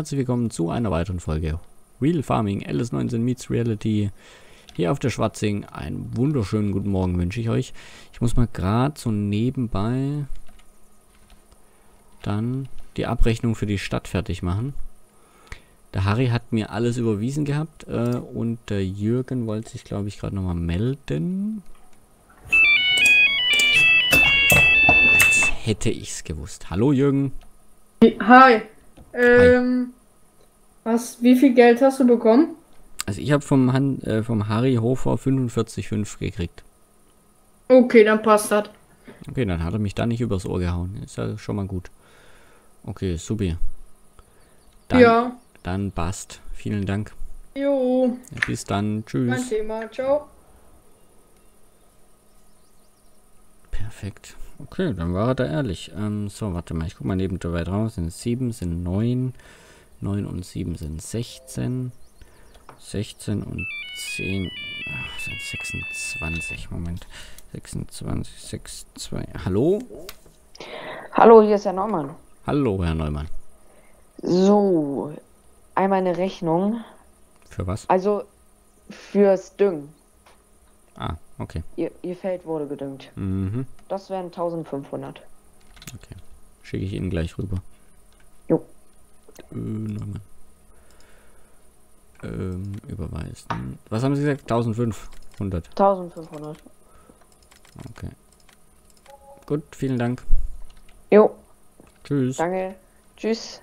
herzlich willkommen zu einer weiteren Folge Real Farming LS19 meets Reality hier auf der Schwarzing. Einen wunderschönen guten Morgen wünsche ich euch. Ich muss mal gerade so nebenbei dann die Abrechnung für die Stadt fertig machen. Der Harry hat mir alles überwiesen gehabt und der Jürgen wollte sich, glaube ich, gerade nochmal melden. Als hätte ich es gewusst. Hallo Jürgen. Hi. Hi. Wie viel Geld hast du bekommen? Also ich habe vom Harry Hofer 45,5 gekriegt. Okay, dann passt das. Okay, dann hat er mich da nicht übers Ohr gehauen. Ist ja schon mal gut. Okay, supi. Ja. Dann passt. Vielen Dank. Jo, Ja, bis dann. kein Tschüss. Thema. Ciao. Perfekt. Okay, dann war er da ehrlich. So, warte mal. Ich guck mal neben dabei drauf. Sind 7, sind 9. 9 und 7 sind 16. 16 und 10. Ach, sind 26. Moment. 26, 6, 2. Hallo? Hallo, hier ist Herr Neumann. Hallo, Herr Neumann. So, einmal eine Rechnung. Für was? Also fürs Düngen. Ah, okay. Ihr Feld wurde gedüngt. Mhm. Das wären 1500. Okay. Schicke ich Ihnen gleich rüber. Jo. Neumann. Überweisen. Was haben Sie gesagt? 1500. 1500. Okay. Gut, vielen Dank. Jo, Tschüss. danke. Tschüss.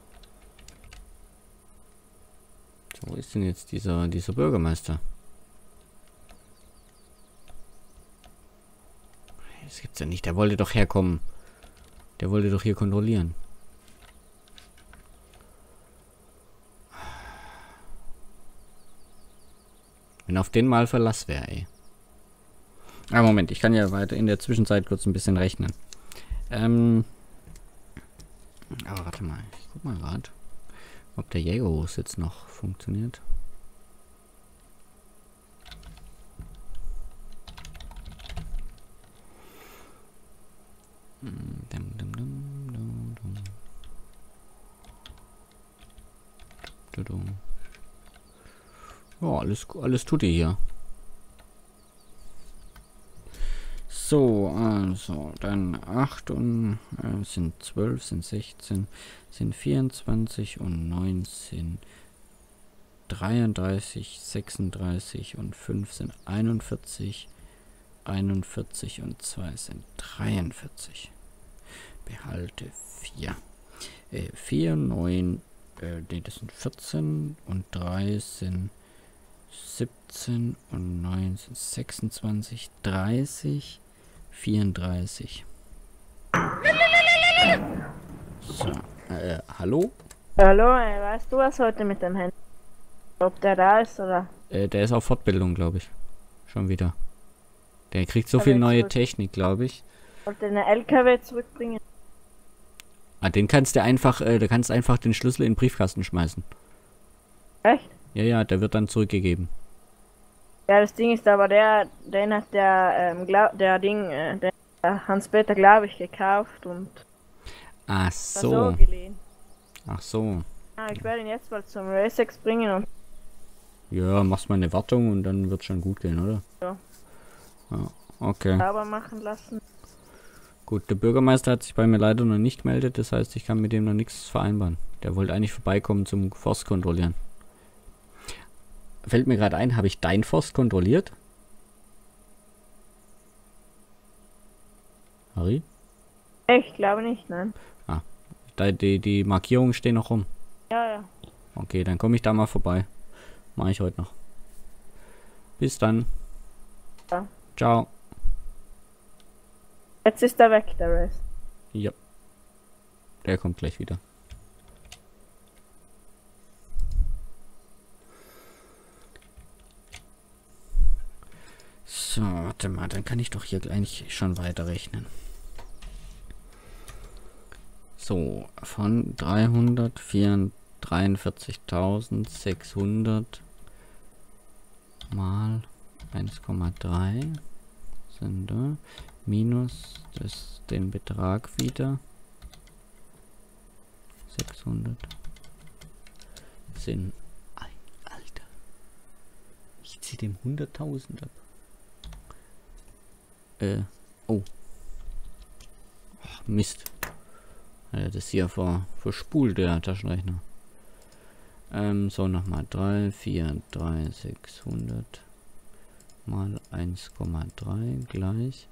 So, wo ist denn jetzt dieser Bürgermeister? Das gibt's ja nicht. Der wollte doch herkommen. Der wollte doch hier kontrollieren. Wenn auf den mal Verlass wäre, ey. Ah, Moment, ich kann ja weiter in der Zwischenzeit kurz ein bisschen rechnen. Aber warte mal, ich guck mal gerade, ob der Jägerhof jetzt noch funktioniert. Ja, alles tut ihr hier. So, also, dann 8 und sind 12, sind 16, sind 24 und 9 sind 33, 36 und 5 sind 41, 41 und 2 sind 43. Behalte 4. 4, 9, nee, das sind 14 und 3 sind 17 und 9 sind 26, 30, 34. So, hallo? Hallo, weißt du was heute mit dem Handy? Ob der da ist oder? Der ist auf Fortbildung, glaube ich. Schon wieder. Der kriegt so Aber viel jetzt neue zurück. Technik, glaube ich. Wollte den LKW zurückbringen? Ah, den kannst du einfach, da kannst du einfach den Schlüssel in den Briefkasten schmeißen. Echt? Ja, ja, der wird dann zurückgegeben. Ja, das Ding ist aber den hat der Hans-Peter, glaube ich, gekauft und Ach so so. geliehen. Ach so. Ah, ich werde ihn jetzt mal zum Racex bringen und Ja, machst mal eine Wartung und dann wird schon gut gehen, oder? Ja. Ja, okay. sauber machen lassen. Gut, der Bürgermeister hat sich bei mir leider noch nicht gemeldet, das heißt, ich kann mit dem noch nichts vereinbaren. Der wollte eigentlich vorbeikommen zum Forst kontrollieren. Fällt mir gerade ein, habe ich dein Forst kontrolliert? Harry? Ich glaube nicht, nein. Die Markierungen stehen noch rum. Ja, ja. Okay, dann komme ich da mal vorbei. Mache ich heute noch. Bis dann. Ja. Ciao. Jetzt ist er weg, der Race. Ja. Der kommt gleich wieder. So, warte mal, dann kann ich doch hier eigentlich schon weiterrechnen. So, von 343.600 mal 1,3 sind da minus den Betrag wieder 600 sind... Alter. Ich ziehe dem 100.000 ab. Oh. Ach, Mist. Ja, das hier verspult, der Taschenrechner. So, nochmal 3, 4, 3, 600 mal 1,3 gleich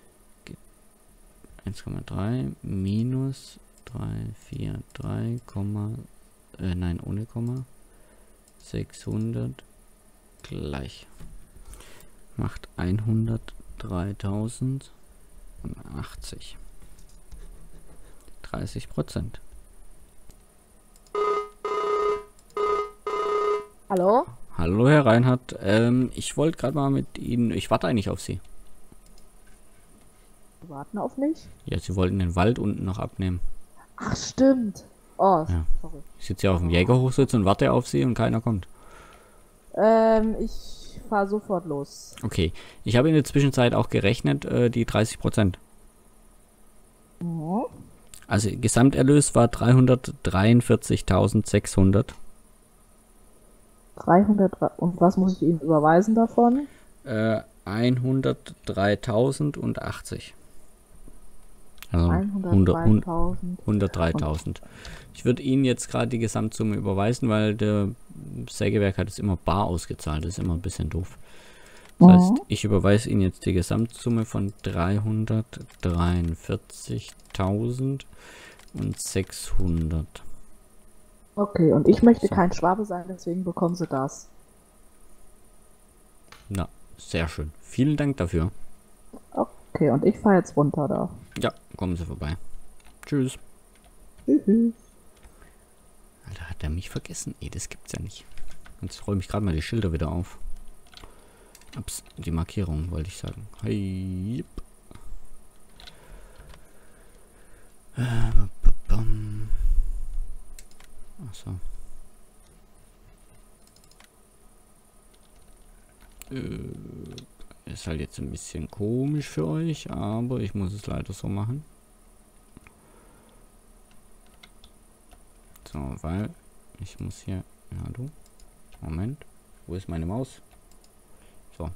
1,3 minus 3, 4, 3, nein, ohne Komma, 600 gleich macht 103.080. 30%. Hallo? Hallo, Herr Reinhardt. Ich wollte gerade mal mit Ihnen... Ich warte eigentlich auf Sie. Sie warten auf mich? Ja, Sie wollten den Wald unten noch abnehmen. Ach, stimmt. Oh, Ja. sorry. Ich sitze ja auf dem Jägerhochsitz und warte auf Sie und keiner kommt. Ich fahre sofort los. Okay. Ich habe in der Zwischenzeit auch gerechnet, die 30%. Mhm. Also Gesamterlös war 343.600. 300. Und was muss ich Ihnen überweisen davon? 103.080. Also 103.000. 103.000. Ich würde Ihnen jetzt gerade die Gesamtsumme überweisen, weil der Sägewerk hat es immer bar ausgezahlt. Das ist immer ein bisschen doof. Das heißt, ich überweise Ihnen jetzt die Gesamtsumme von 343.600. Okay, und ich möchte So. kein Schwabe sein, deswegen bekommen Sie das. Na, sehr schön. Vielen Dank dafür. Okay, und ich fahre jetzt runter da. Ja, kommen Sie vorbei. Tschüss. Tschüss. Alter, hat er mich vergessen? Nee, das gibt's ja nicht. Jetzt räume ich gerade mal die Schilder wieder auf. Ups, die Markierung wollte ich sagen. Hey. Achso. Ist halt jetzt ein bisschen komisch für euch, aber ich muss es leider so machen. So, weil ich muss hier... Ja, du. Moment. Wo ist meine Maus? So.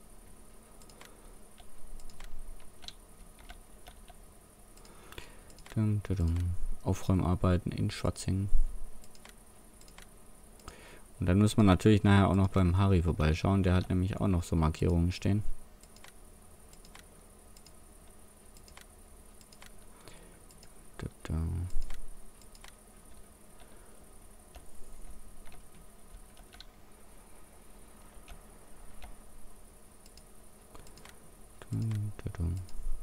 Dum, dum, dum. Aufräumarbeiten in Schwarzing. Und dann muss man natürlich nachher auch noch beim Harry vorbeischauen. Der hat nämlich auch noch so Markierungen stehen. Da, da. Dum, dum, dum.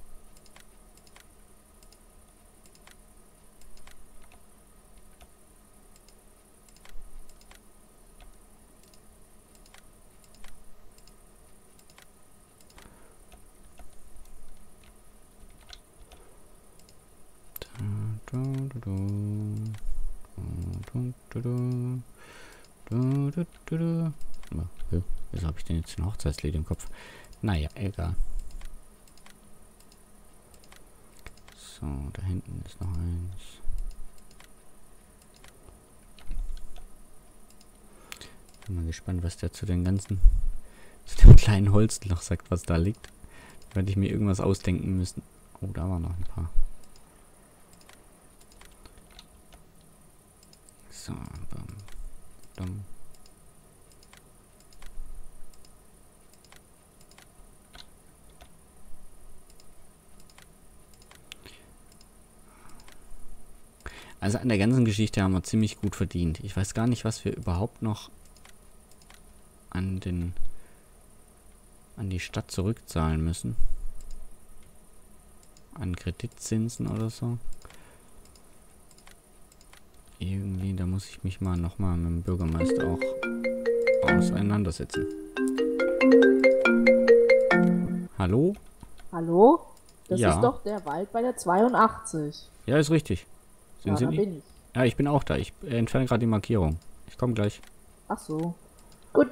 Wieso habe ich denn jetzt ein Hochzeitslied im Kopf? Naja, egal. So, da hinten ist noch eins. Bin mal gespannt, was der zu den ganzen, zu dem kleinen Holzloch sagt, was da liegt. Da werde ich mir irgendwas ausdenken müssen. Oh, da waren noch ein paar. So, dann. Also an der ganzen Geschichte haben wir ziemlich gut verdient. Ich weiß gar nicht, was wir überhaupt noch an die Stadt zurückzahlen müssen. An Kreditzinsen oder so. Irgendwie, da muss ich mich mal nochmal mit dem Bürgermeister auch auseinandersetzen. Hallo? Hallo? Das Ja. ist doch der Wald bei der 82. Ja, ist richtig. Sind Ja, Sie da nicht? bin ich. Ja, ich bin auch da. Ich entferne gerade die Markierung. Ich komme gleich. Ach so. Gut.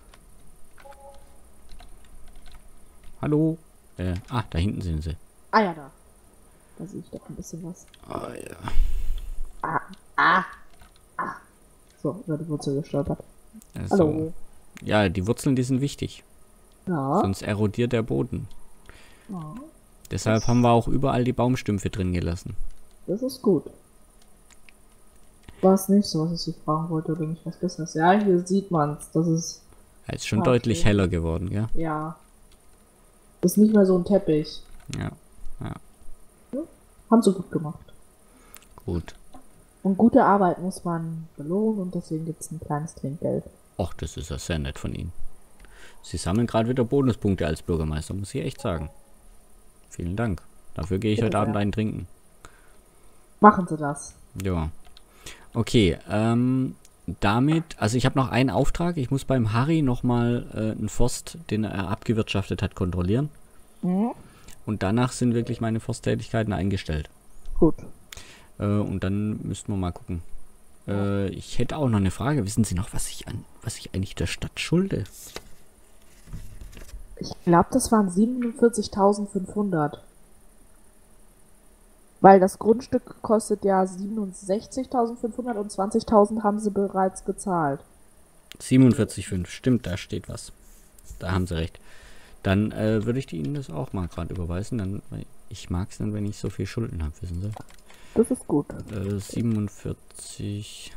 Hallo? Da hinten sind sie. Ah ja, da. Da sehe ich doch ein bisschen was. Ah, ja. Ah, ah, ah. So, über die Wurzel gestolpert. Also, Hallo. ja, die Wurzeln, die sind wichtig. Ja. Sonst erodiert der Boden. Ja. Deshalb haben wir auch überall die Baumstümpfe drin gelassen. Das ist gut. War es nicht so, was ich Sie fragen wollte oder nicht was Besseres? Ja, hier sieht man's. Das ist, Er ist schon Okay. deutlich heller geworden, ja? ja. Das ist nicht mehr so ein Teppich. Ja, Haben sie gut gemacht. gut. Und gute Arbeit muss man belohnen und deswegen gibt es ein kleines Trinkgeld. Och, das ist ja sehr nett von Ihnen. Sie sammeln gerade wieder Bonuspunkte als Bürgermeister, muss ich echt sagen. Vielen Dank. Dafür gehe ich Bitte heute Abend sehr. einen trinken. Machen Sie das. Ja. Okay, damit, also ich habe noch einen Auftrag. Ich muss beim Harry nochmal einen Forst, den er abgewirtschaftet hat, kontrollieren. Mhm. Und danach sind wirklich meine Forsttätigkeiten eingestellt. Gut. Und dann müssten wir mal gucken. Ich hätte auch noch eine Frage. Wissen Sie noch, was ich eigentlich der Stadt schulde? Ich glaube, das waren 47.500. Weil das Grundstück kostet ja 67.500 und 20.000 haben sie bereits gezahlt. 47,5. Stimmt, da steht was. Da haben Sie recht. Dann würde ich Ihnen das auch mal gerade überweisen. Dann, weil ich mag es dann, wenn ich so viel Schulden habe, wissen Sie. Das ist gut. 47,5.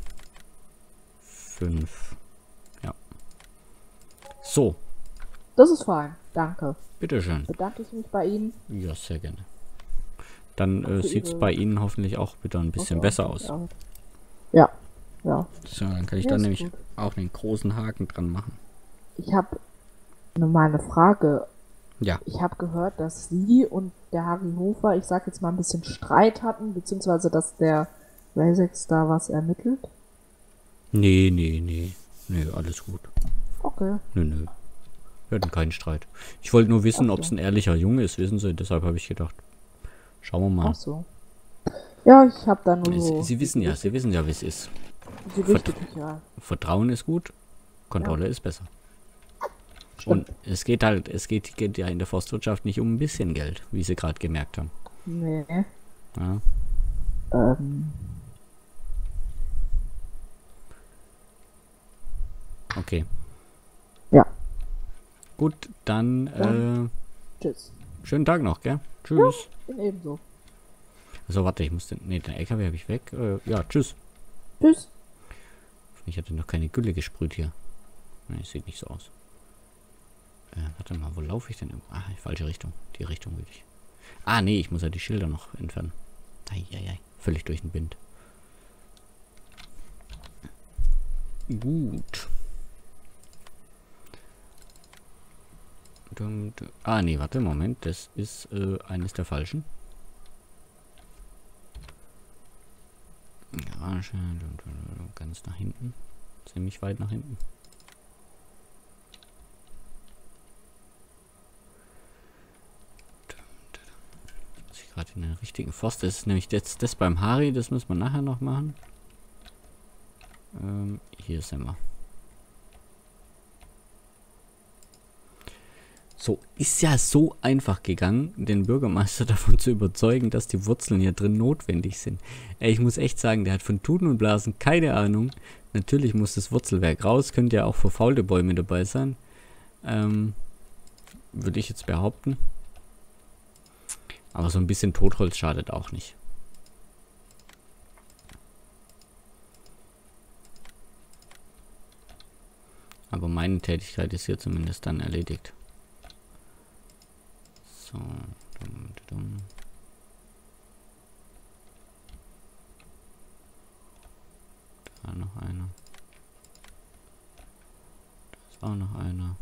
Ja. So, Das ist fein. Danke. bitteschön. Bedanke ich mich bei Ihnen. Ja, sehr gerne. Dann Für sieht es Ihre- bei Ihnen hoffentlich auch wieder ein bisschen besser aus. Ja. Ja. So, dann kann ich Ja, dann ist nämlich gut. auch einen großen Haken dran machen. Ich habe mal eine Frage. Ja. Ich habe gehört, dass Sie und der Harry Hofer, ich sag jetzt mal ein bisschen Streit hatten, beziehungsweise dass der Razex da was ermittelt. Nee. Nee, alles gut. Okay. Nö. Wir hatten keinen Streit. Ich wollte nur wissen, Ach so. ob es ein ehrlicher Junge ist, wissen Sie. Deshalb habe ich gedacht, schauen wir mal. Ach so. Ja, ich habe da nur so. Sie wissen ja, wie es ist. Sie richtet mich ja. Vertrauen ist gut, Kontrolle ist besser. Stimmt. Und es geht ja in der Forstwirtschaft nicht um ein bisschen Geld, wie Sie gerade gemerkt haben. Nee. Ja. Okay. Ja. Gut, dann Tschüss. schönen Tag noch, gell? Tschüss. Bin ebenso. Also warte, ich muss den. Ne, den LKW habe ich weg. Ja, tschüss. Tschüss. Ich hatte noch keine Gülle gesprüht hier. Ne, sieht nicht so aus. Warte mal, wo laufe ich denn? Ah, falsche Richtung. Die Richtung will ich. Ah, nee, ich muss ja die Schilder noch entfernen. Eieiei, völlig durch den Wind. Gut. Ah, nee, warte, Moment. Das ist eines der falschen. Garage. Ganz nach hinten. Ziemlich weit nach hinten. Muss ich gerade in den richtigen Forst. Das ist nämlich jetzt das beim Harry. Das müssen wir nachher noch machen. Hier sind wir. So, ist ja so einfach gegangen, den Bürgermeister davon zu überzeugen, dass die Wurzeln hier drin notwendig sind. Ich muss echt sagen, der hat von Tuten und Blasen keine Ahnung. Natürlich muss das Wurzelwerk raus, könnte ja auch verfaulte Bäume dabei sein. Würde ich jetzt behaupten. Aber so ein bisschen Totholz schadet auch nicht. Aber meine Tätigkeit ist hier zumindest dann erledigt. So. Da noch einer. Da ist auch noch einer.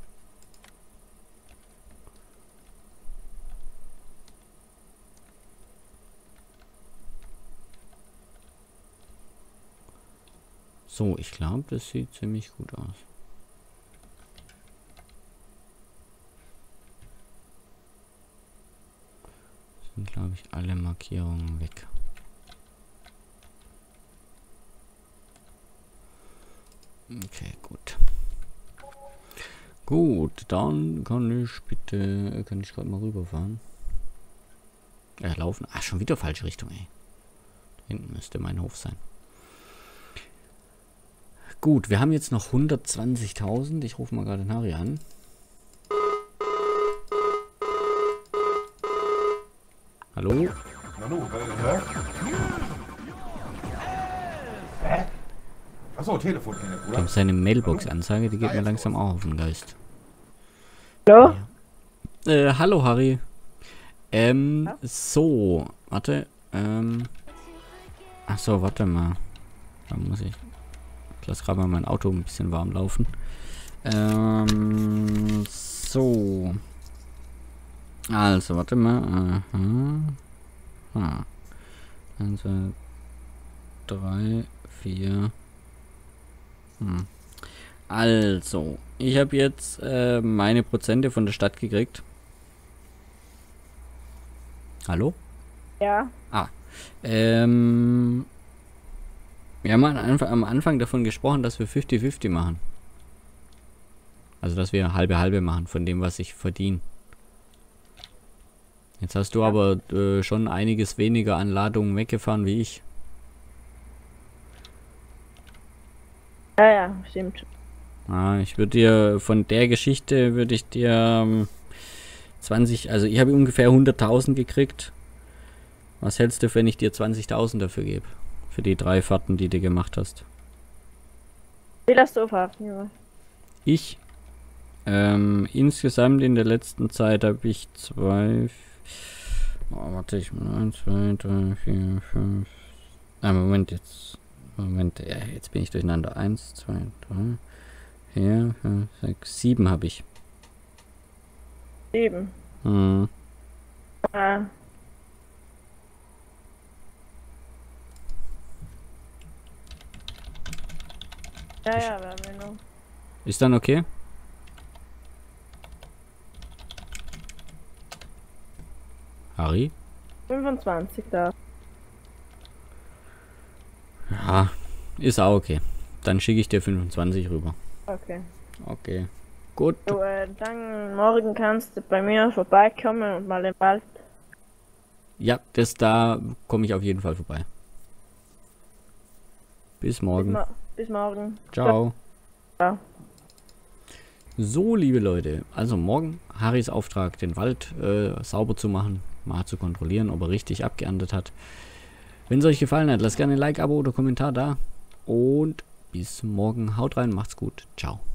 So, ich glaube, das sieht ziemlich gut aus. Sind, glaube ich, alle Markierungen weg. Okay, gut. Gut, dann kann ich gerade mal rüberfahren. Laufen. Ah, schon wieder falsche Richtung, ey. Da hinten müsste mein Hof sein. Gut, wir haben jetzt noch 120.000. Ich rufe mal gerade den Harry an. Hallo? Hallo, hä? Achso, Telefon, Wir haben seine Mailbox-Ansage, die geht mir langsam auch auf den Geist. Hallo? Hallo Harry. So, warte, ach so, warte mal. Da muss ich lass gerade mal mein Auto ein bisschen warm laufen. So. Also, warte mal. Aha. 1, 2, 3, 4. Also, ich habe jetzt meine Prozente von der Stadt gekriegt. Hallo? Ja. Wir haben am Anfang davon gesprochen, dass wir 50-50 machen. Also, dass wir halbe machen von dem, was ich verdiene. Jetzt hast du aber schon einiges weniger an Ladungen weggefahren wie ich. Ja, stimmt. Ich würde dir von der Geschichte 20, also ich habe ungefähr 100.000 gekriegt. Was hältst du, wenn ich dir 20.000 dafür gebe? Für die 3 Fahrten, die du gemacht hast. Wie hast du Fahrten gemacht? Ich? Insgesamt in der letzten Zeit habe ich 2... Oh, warte, 1, 2, 3, 4, 5... Moment, jetzt bin ich durcheinander. 1, 2, 3, 4, 5, 6, 7 habe ich. 7? Ja. Ja, wir haben ja noch. Ist dann okay? Harry? 25 da. Ja, ist auch okay. Dann schicke ich dir 25 rüber. Okay. Okay. Gut. Du, dann morgen kannst du bei mir vorbeikommen und mal im Wald. Ja, da komme ich auf jeden Fall vorbei. Bis morgen. Bis morgen. Ciao. Ciao. So, liebe Leute, also morgen Harrys Auftrag, den Wald sauber zu machen, mal zu kontrollieren, ob er richtig abgeerntet hat. Wenn es euch gefallen hat, lasst gerne ein Like, Abo oder Kommentar da. Und bis morgen. Haut rein, macht's gut. Ciao.